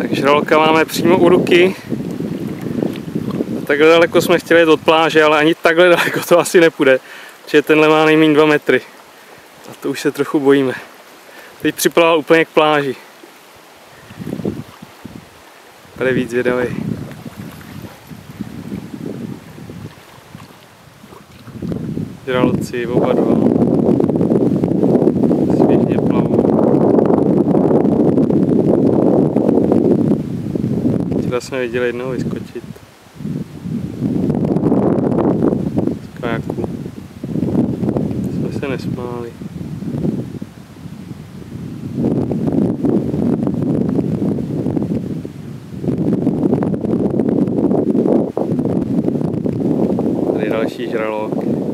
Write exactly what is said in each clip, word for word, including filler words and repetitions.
Tak žraloka máme přímo u ruky. Takhle daleko jsme chtěli jít od pláže, ale ani takhle daleko to asi nepůjde. Protože tenhle má nejméně dva metry. A to už se trochu bojíme. Teď připlaval úplně k pláži. Tady víc zvědavý. Žraloci, oba dva. Svěžně plavou. Včera jsme viděli jednoho vyskočit. Z kajaku. Jsme se nesmáli. Tady další žralok.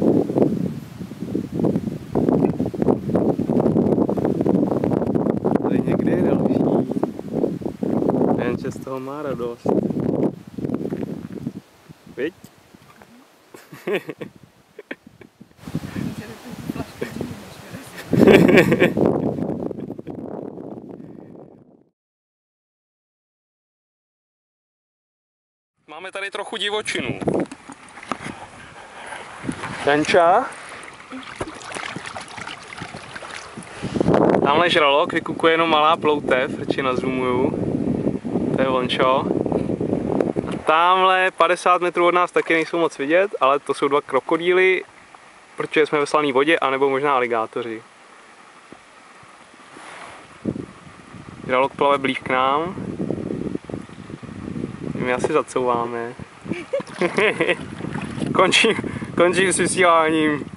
Tady někde je další. Jenže z toho má radost. Viď? Máme tady trochu divočinu. Janča. Tamhle žralok, vykukuje jenom malá ploutev, radši nazoomuju. To je Vončo. A tamhle padesát metrů od nás taky nejsou moc vidět, ale to jsou dva krokodýly, protože jsme ve slané vodě, anebo možná aligátoři. Žralok plave blíž k nám. My asi zacouváme. končím, končím s vysíláním.